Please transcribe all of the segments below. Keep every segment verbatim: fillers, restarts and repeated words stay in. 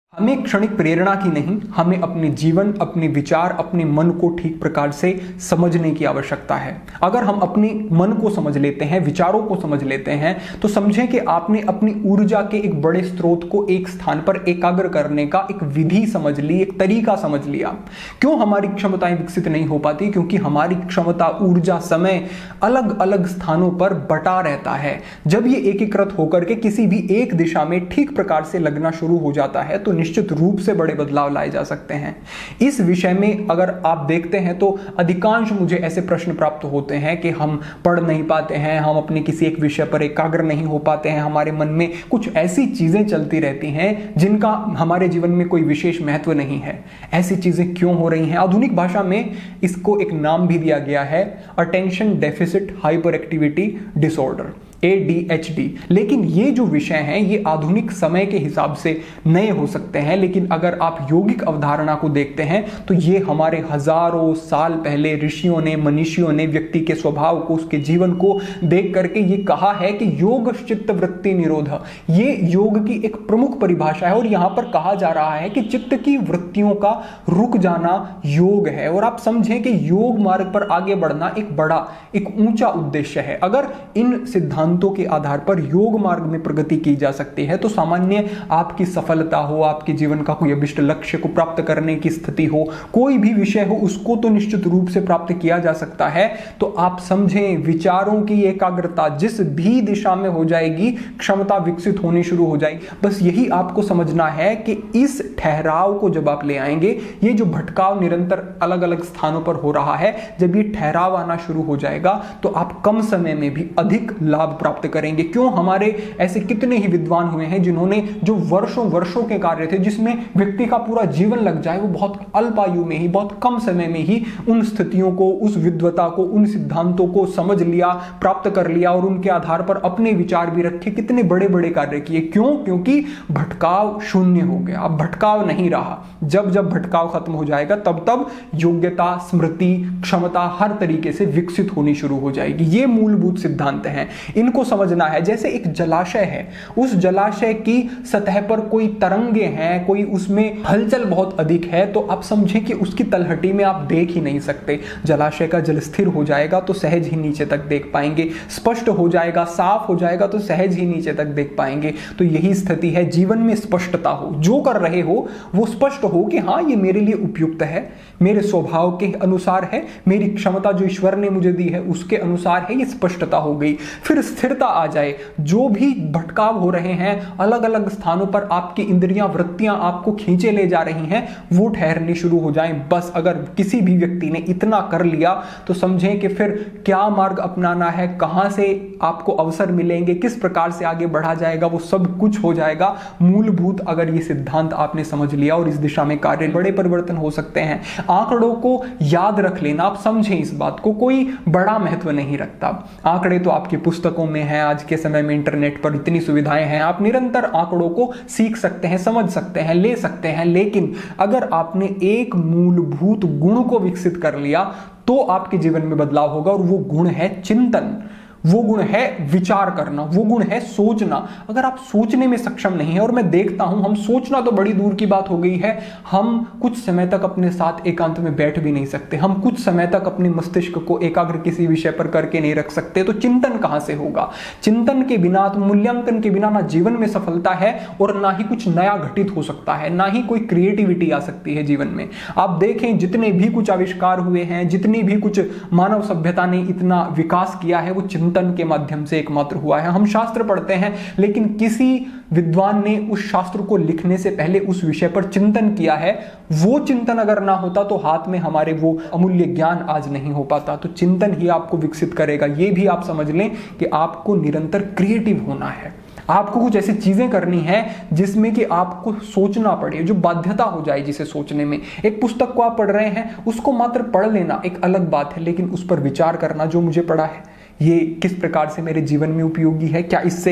हमें क्षणिक प्रेरणा की नहीं, हमें अपने जीवन, अपने विचार, अपने मन को ठीक प्रकार से समझने की आवश्यकता है। अगर हम अपने मन को समझ लेते हैं, विचारों को समझ लेते हैं, तो समझें कि आपने अपनी ऊर्जा के एक बड़े स्रोत को एक स्थान पर एकाग्र करने का एक विधि समझ ली, एक तरीका समझ लिया। क्यों हमारी क्षमताएं विकसित नहीं हो पाती? क्योंकि हमारी क्षमता, ऊर्जा, समय अलग अलग स्थानों पर बटा रहता है। जब ये एकीकृत होकर के किसी भी एक दिशा में ठीक प्रकार से लगना शुरू हो जाता है तो निश्चित रूप से बड़े बदलाव लाए जा सकते हैं। इस विषय में अगर आप देखते हैं तो अधिकांश मुझे ऐसे प्रश्न प्राप्त होते हैं कि हम पढ़ नहीं पाते हैं, हम अपने किसी एक विषय पर एकाग्र नहीं हो पाते हैं, हमारे मन में कुछ ऐसी चीजें चलती रहती हैं जिनका हमारे जीवन में कोई विशेष महत्व नहीं है। ऐसी चीजें क्यों हो रही हैं? आधुनिक भाषा में इसको एक नाम भी दिया गया है, attention deficit hyper activity disorder, A D H D. लेकिन ये जो विषय हैं ये आधुनिक समय के हिसाब से नए हो सकते हैं, लेकिन अगर आप यौगिक अवधारणा को देखते हैं तो ये हमारे हजारों साल पहले ऋषियों ने, मनीषियों ने व्यक्ति के स्वभाव को, उसके जीवन को देख करके ये कहा है कि योग चित्त वृत्ति निरोध, ये योग की एक प्रमुख परिभाषा है। और यहां पर कहा जा रहा है कि चित्त की वृत्तियों का रुक जाना योग है। और आप समझें कि योग मार्ग पर आगे बढ़ना एक बड़ा, एक ऊंचा उद्देश्य है। अगर इन सिद्धांत के आधार पर योग मार्ग में प्रगति की जा सकती है तो सामान्य आपकी सफलता हो, आपके जीवन का कोई अभिष्ट लक्ष्य को प्राप्त करने की स्थिति हो, कोई भी विषय हो, उसको तो निश्चित रूप से प्राप्त किया जा सकता है। तो आप समझें, विचारों की एकाग्रता जिस भी दिशा में हो जाएगी, क्षमता विकसित होनी शुरू हो जाएगी। बस यही आपको समझना है कि इस ठहराव को जब आप ले आएंगे, ये जो भटकाव निरंतर अलग अलग स्थानों पर हो रहा है, जब ये ठहराव आना शुरू हो जाएगा तो आप कम समय में भी अधिक लाभ प्राप्त करेंगे। क्यों? हमारे ऐसे कितने ही विद्वान हुए हैं जिन्होंने, जो वर्षों वर्षों के कार्य थे जिसमें व्यक्ति का पूरा जीवन लग जाए, वो बहुत अल्प आयु में ही, बहुत कम समय में ही उन स्थितियों को, उस विद्वता को, उन सिद्धांतों को समझ लिया, प्राप्त कर लिया और उनके आधार पर अपने विचार भी रखे, कितने बड़े बड़े कार्य किए। क्यों? क्योंकि भटकाव शून्य हो गया। अब भटकाव नहीं रहा। जब जब भटकाव खत्म हो जाएगा तब तब योग्यता, स्मृति, क्षमता हर तरीके से विकसित होनी शुरू हो जाएगी। ये मूलभूत सिद्धांत हैं, इनको समझना है। जैसे एक जलाशय है, उस जलाशय की सतह पर कोई तरंगे हैं, कोई उसमें हलचल बहुत अधिक है, तो आप समझें कि उसकी तलहटी में आप देख ही नहीं सकते। जलाशय का जल स्थिर हो जाएगा तो सहज ही नीचे तक देख पाएंगे, स्पष्ट हो जाएगा, साफ हो जाएगा तो सहज ही नीचे तक देख पाएंगे। तो यही स्थिति है, जीवन में स्पष्टता हो, जो कर रहे हो वो स्पष्ट हो कि हाँ, ये मेरे लिए उपयुक्त है, मेरे स्वभाव के अनुसार है, मेरी क्षमता जो ईश्वर ने मुझे दी है उसके अनुसार है, ये स्पष्टता हो गई। फिर स्थिरता आ जाए। जो भी भटकाव हो रहे हैं, अलग अलग स्थानों पर आपकी इंद्रियां, वृत्तियां आपको खींचे ले जा रही हैं, वो ठहरनी शुरू हो जाएं। बस अगर किसी भी व्यक्ति ने इतना कर लिया तो समझें कि फिर क्या मार्ग अपनाना है, कहां से आपको अवसर मिलेंगे, किस प्रकार से आगे बढ़ा जाएगा, वो सब कुछ हो जाएगा। मूलभूत अगर ये सिद्धांत आपने समझ लिया और इस दिशा में कार्य, बड़े परिवर्तन हो सकते हैं। आंकड़ों को याद रख लेना, आप समझें इस बात को, कोई बड़ा महत्व नहीं रखता। आंकड़े तो आपकी पुस्तकों में है, आज के समय में इंटरनेट पर इतनी सुविधाएं हैं, आप निरंतर आंकड़ों को सीख सकते हैं, समझ सकते हैं, ले सकते हैं। लेकिन अगर आपने एक मूलभूत गुण को विकसित कर लिया तो आपके जीवन में बदलाव होगा, और वो गुण है चिंतन, वो गुण है विचार करना, वो गुण है सोचना। अगर आप सोचने में सक्षम नहीं है, और मैं देखता हूं, हम सोचना तो बड़ी दूर की बात हो गई है, हम कुछ समय तक अपने साथ एकांत में बैठ भी नहीं सकते, हम कुछ समय तक अपने मस्तिष्क को एकाग्र किसी विषय पर करके नहीं रख सकते, तो चिंतन कहां से होगा? चिंतन के बिना, तो मूल्यांकन के बिना ना जीवन में सफलता है और ना ही कुछ नया घटित हो सकता है, ना ही कोई क्रिएटिविटी आ सकती है जीवन में। आप देखें, जितने भी कुछ आविष्कार हुए हैं, जितनी भी कुछ मानव सभ्यता ने इतना विकास किया है, वो चिंतन के माध्यम से एकमात्र हुआ है। हम शास्त्र पढ़ते हैं, लेकिन किसी विद्वान ने उस शास्त्र को लिखने से पहले उस विषय पर चिंतन किया है। वो चिंतन अगर ना होता तो हाथ में हमारे वो अमूल्य ज्ञान आज नहीं हो पाता। तो चिंतन ही आपको विकसित करेगा। ये भी आप समझ लें कि आपको निरंतर क्रिएटिव होना है। आपको कुछ ऐसी चीजें करनी है जिसमें कि आपको सोचना पड़े, जो बाध्यता हो जाए जिसे सोचने में। एक पुस्तक को आप पढ़ रहे हैं, उसको मात्र पढ़ लेना एक अलग बात है, लेकिन उस पर विचार करना, जो मुझे पढ़ा है ये किस प्रकार से मेरे जीवन में उपयोगी है, क्या इससे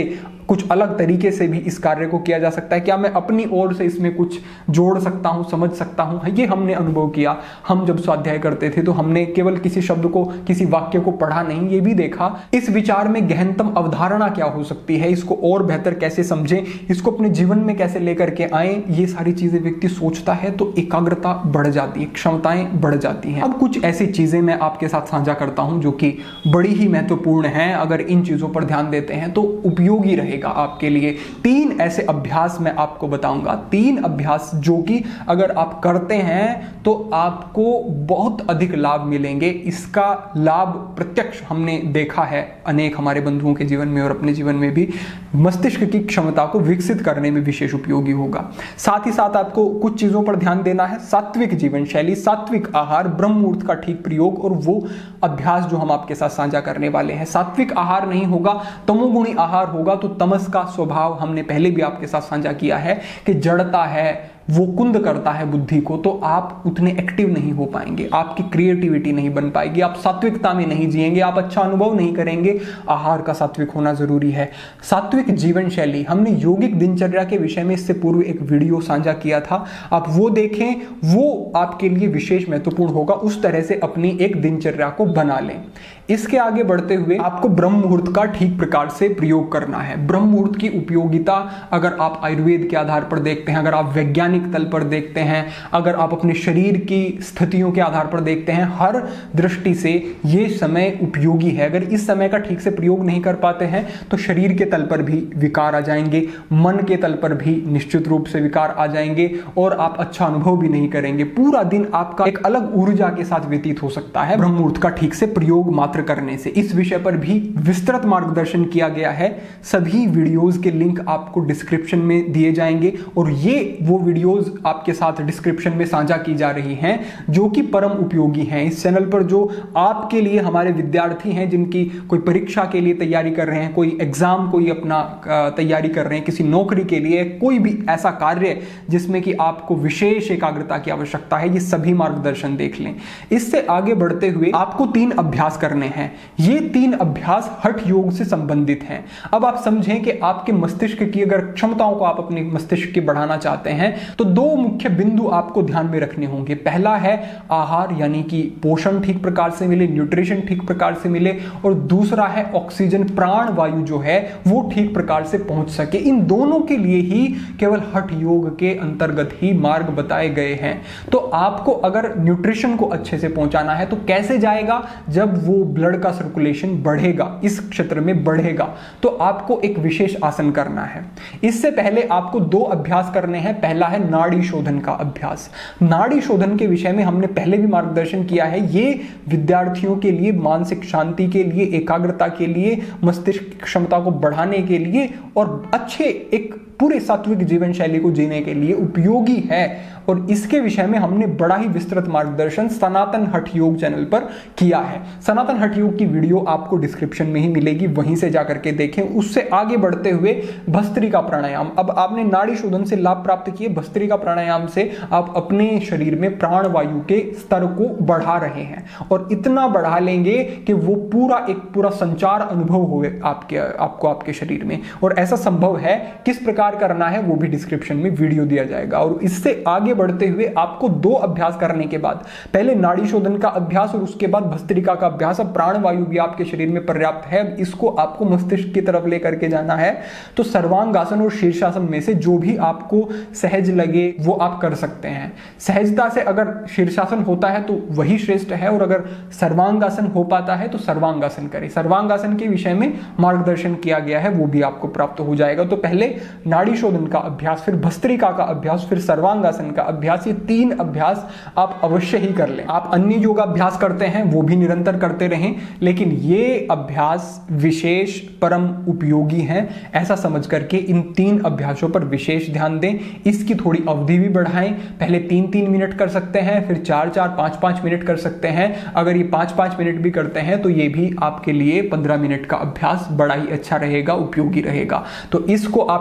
कुछ अलग तरीके से भी इस कार्य को किया जा सकता है, क्या मैं अपनी ओर से इसमें कुछ जोड़ सकता हूं, समझ सकता हूं। ये हमने अनुभव किया। हम जब स्वाध्याय करते थे तो हमने केवल किसी शब्द को, किसी वाक्य को पढ़ा नहीं, ये भी देखा इस विचार में गहनतम अवधारणा क्या हो सकती है, इसको और बेहतर कैसे समझें, इसको अपने जीवन में कैसे लेकर के आए। ये सारी चीजें व्यक्ति सोचता है तो एकाग्रता बढ़ जाती है, क्षमताएं बढ़ जाती हैं। अब कुछ ऐसी चीजें मैं आपके साथ साझा करता हूं जो कि बड़ी ही महत्वपूर्ण हैं। अगर इन चीजों पर ध्यान देते हैं तो उपयोगी रहेगा आपके लिए। तीन ऐसे अभ्यास मैं आपको बताऊंगा, तीन अभ्यास जो कि अगर आप करते हैं तो आपको बहुत अधिक लाभ मिलेंगे। इसका लाभ प्रत्यक्ष हमने देखा है अनेक हमारे बंधुओं के जीवन में और अपने जीवन में भी। मस्तिष्क की क्षमता को विकसित करने में विशेष उपयोगी होगा। साथ ही साथ आपको कुछ चीजों पर ध्यान देना है। सात्विक जीवन शैली, सात्विक आहार, ब्रह्म मुहूर्त का ठीक प्रयोग और वो अभ्यास जो हम आपके साथ साझा करने वाले हैं। सात्विक आहार नहीं होगा, तमोगुणी आहार होगा तो तमस का स्वभाव हमने पहले भी आपके साथ साझा किया है कि जड़ता है, वो कुंद करता है बुद्धि को, तो आप उतने एक्टिव नहीं हो पाएंगे, आपकी क्रिएटिविटी नहीं बन पाएगी, आप सात्विकता में नहीं जिएंगे, आप अच्छा अनुभव नहीं करेंगे। आहार का सात्विक होना जरूरी है। सात्विक जीवन शैली, हमने यौगिक दिनचर्या के विषय में इससे पूर्व एक वीडियो साझा किया था, आप वो देखें, वो आपके लिए विशेष महत्वपूर्ण होगा। उस तरह से अपनी एक दिनचर्या को बना लें। इसके आगे बढ़ते हुए आपको ब्रह्म मुहूर्त का ठीक प्रकार से प्रयोग करना है। ब्रह्म मुहूर्त की उपयोगिता अगर आप आयुर्वेद के आधार पर देखते हैं, अगर आप वैज्ञानिक तल पर देखते हैं, अगर आप अपने शरीर की स्थितियों के आधार पर देखते हैं, हर दृष्टि से ये समय उपयोगी है। अगर इस समय का ठीक से प्रयोग नहीं कर पाते हैं तो शरीर के तल पर भी विकार आ जाएंगे, मन के तल पर भी निश्चित रूप से विकार आ जाएंगे और आप अच्छा अनुभव भी नहीं करेंगे। पूरा दिन आपका एक अलग ऊर्जा के साथ व्यतीत हो सकता है ब्रह्म मुहूर्त का ठीक से प्रयोग मात्र करने से। इस विषय पर भी विस्तृत मार्गदर्शन किया गया है। सभी वीडियोस के लिंक आपको डिस्क्रिप्शन में दिए जाएंगे और ये वो वीडियोस आपके साथ डिस्क्रिप्शन में साझा की जा रही हैं जो कि परम उपयोगी हैं। इस चैनल पर जो आपके लिए हमारे विद्यार्थी हैं जिनकी कोई परीक्षा के लिए तैयारी कर रहे हैं, कोई एग्जाम, कोई अपना तैयारी कर रहे हैं, किसी नौकरी के लिए, कोई भी ऐसा कार्य जिसमें कि आपको विशेष एकाग्रता की आवश्यकता है, ये सभी मार्गदर्शन देख लें। इससे आगे बढ़ते हुए आपको तीन अभ्यास करने हैं। ये तीन अभ्यास हठ योग से संबंधित हैं। अब आप समझें कि आपके मस्तिष्क की अगर क्षमताओं को आप अपने मस्तिष्क की बढ़ाना चाहते हैं तो दो मुख्य बिंदु आपको ध्यान में रखने होंगे। पहला है आहार, यानी कि पोषण ठीक प्रकार से मिले, न्यूट्रिशन ठीक प्रकार से मिले, और दूसरा है ऑक्सीजन, प्राण वायु जो है वो ठीक प्रकार से पहुंच सके। इन दोनों के लिए ही केवल हठ योग के अंतर्गत ही मार्ग बताए गए हैं। तो आपको अगर न्यूट्रिशन को अच्छे से पहुंचाना है तो कैसे जाएगा? जब वो ब्लड का सर्कुलेशन बढ़ेगा, इस क्षेत्र में बढ़ेगा, तो आपको एक विशेष आसन करना है। इससे पहले आपको दो अभ्यास करने हैं। पहला है नाड़ी शोधन का अभ्यास। नाड़ी शोधन के विषय में हमने पहले भी मार्गदर्शन किया है। ये विद्यार्थियों के लिए मानसिक शांति के लिए, एकाग्रता के लिए, मस्तिष्क की क्षमता को बढ़ाने के लिए और अच्छे एक पूरे सात्विक जीवन शैली को जीने के लिए उपयोगी है। और इसके विषय में हमने बड़ा ही विस्तृत मार्गदर्शन सनातन हठ योग चैनल पर किया है। सनातन हठ योग की वीडियो आपको डिस्क्रिप्शन में ही मिलेगी, वहीं से जाकर के देखें। उससे आगे बढ़ते हुए भस्त्रिका प्राणायाम। अब आपने नाड़ी शोधन से लाभ प्राप्त किए, भस्त्रिका प्राणायाम से आप अपने शरीर में प्राण वायु के स्तर को बढ़ा रहे हैं और इतना बढ़ा लेंगे कि वो पूरा एक पूरा संचार अनुभव हो आपके आपको आपके शरीर में। और ऐसा संभव है, किस प्रकार करना है वो भी डिस्क्रिप्शन में वीडियो दिया जाएगा। और इससे आगे बढ़ते हुए आपको दो अभ्यास करने के बाद, पहले नाड़ी शोधन का अभ्यास और उसके बाद भस्त्रिका का अभ्यास। अब प्राण वायु भी आपके शरीर में पर्याप्त है, इसको आपको मस्तिष्क की तरफ लेकर के जाना है। तो सर्वांगासन और शीर्षासन में से जो भी आपको सहज लगे वो आप कर सकते हैं। सहजता से अगर शीर्षासन होता है तो वही श्रेष्ठ है, और अगर सर्वांगासन हो पाता है तो सर्वांगासन करें। सर्वांगासन के विषय में मार्गदर्शन किया गया है, वो भी आपको प्राप्त हो जाएगा। तो पहले नाड़ी शोधन का अभ्यास, फिर भस्त्रिका का अभ्यास, फिर सर्वांगासन का अभ्यास। ये तीन अभ्यास आप अवश्य ही कर लें। आप अन्य योगाभ्यास करते हैं वो भी निरंतर करते रहें, लेकिन ये अभ्यास विशेष परम उपयोगी हैं, ऐसा समझ करके इन तीन अभ्यासों पर विशेष ध्यान दें। इसकी थोड़ी अवधि भी बढ़ाएं। पहले तीन तीन मिनट कर सकते हैं, फिर चार चार पांच पांच मिनट कर सकते हैं। अगर ये पांच पांच मिनट भी करते हैं तो ये भी आपके लिए पंद्रह मिनट का अभ्यास बड़ा ही अच्छा रहेगा, उपयोगी रहेगा। तो इसको आप ठीक से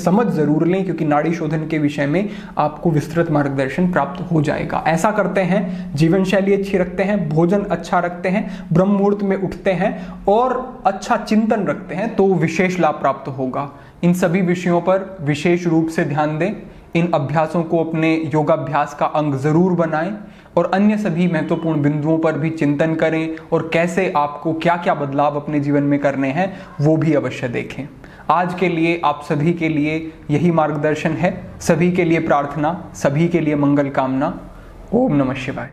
समझ जरूर लें, क्योंकि नाड़ी शोधन के विषय में आपको विस्तृत मार्गदर्शन प्राप्त हो जाएगा। ऐसा करते हैं, जीवन शैली अच्छी रखते हैं, भोजन अच्छा रखते हैं, ब्रह्म मुहूर्त में उठते हैं और अच्छा चिंतन रखते हैं तो विशेष लाभ प्राप्त होगा। इन सभी विषयों पर विशेष रूप से ध्यान दें, इन अभ्यासों को अपने योगाभ्यास का अंग जरूर बनाएं और अन्य सभी महत्वपूर्ण बिंदुओं पर भी चिंतन करें और कैसे आपको क्या क्या बदलाव अपने जीवन में करने हैं वो भी अवश्य देखें। आज के लिए आप सभी के लिए यही मार्गदर्शन है। सभी के लिए प्रार्थना, सभी के लिए मंगल कामना। ओम नमः शिवाय।